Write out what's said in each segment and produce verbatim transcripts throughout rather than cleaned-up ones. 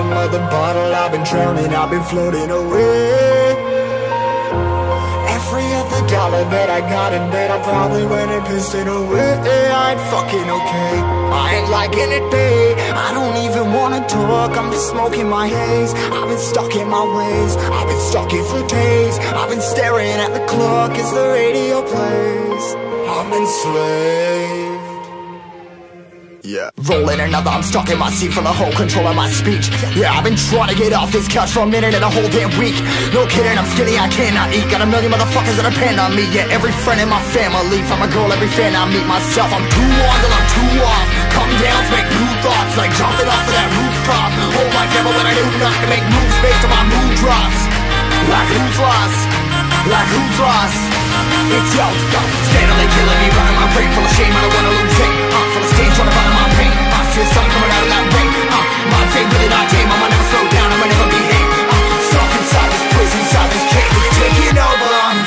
bottom of the bottle, I've been drowning, I've been floating away. Every other dollar that I got in bed, I probably went and pissed it away. I ain't fucking okay, I ain't liking it, babe. I don't even wanna talk, I'm just smoking my haze. I've been stuck in my ways, I've been stuck here for days. I've been staring at the clock as the radio plays. I'm enslaved. Yeah. Rolling another, I'm stuck in my seat for the whole control of my speech. Yeah, I've been trying to get off this couch for a minute and a whole damn week. No kidding, I'm skinny, I cannot eat. Got a million motherfuckers that depend on me. Yeah, every friend in my family, from a girl, every fan I meet myself. I'm too on till I'm too off. Come down to make new thoughts, like jumping off of that rooftop. Hold my camera when I do not to make moves based on my mood drops. Like who's lost? Like who's lost? It's yo, steadily killing me, running my brain full of shame. I don't wanna lose it. Uh, full of stage, trying to bottom my pain. I see the sun coming out of that rain. Uh, minds ain't really not tame. I'ma never slow down, I'ma never behave. Uh, stuck inside this prison, inside this cage, it's taking over. I'm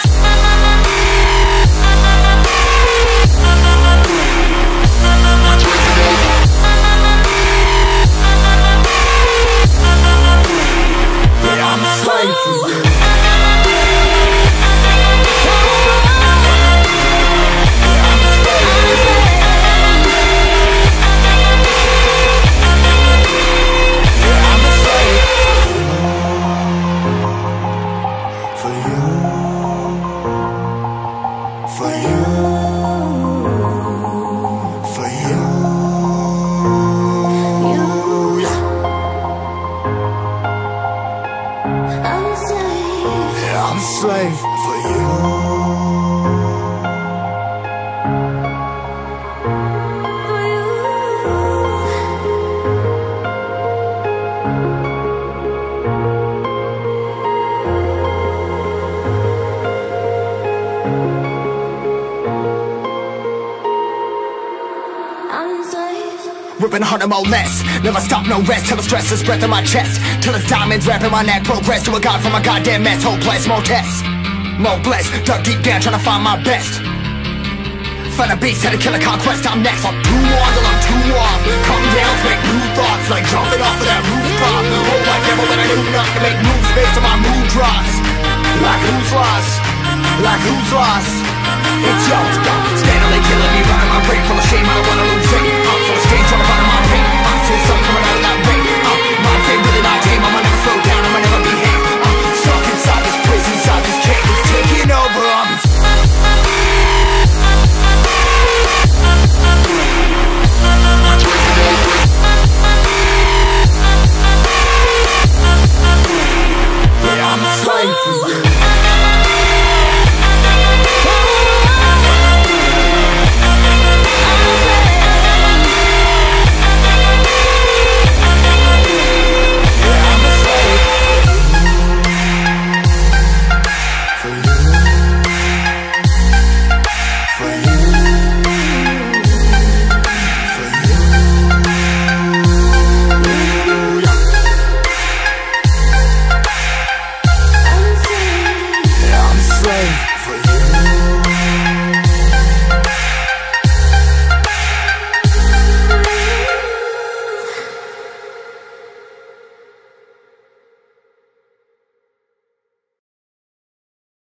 yeah, I'm a slave for you. I'm a slave for you. Ripping harder, more less. Never stop, no rest. Till the stress is breath in my chest. Till it's diamonds wrapping my neck. Progress to a god from a goddamn mess. Hopeless, more tests, more blessed. Dug deep down trying to find my best. Find a beast, had to kill a conquest. I'm next. I'm too on till I'm too off. Come down to make new thoughts, like jumping off of that rooftop. Hold my camera when I do not to make moves based on my mood drops. Like who's lost? Like who's lost? It's yo, steadily killing me, running my brain full of shame. I don't wanna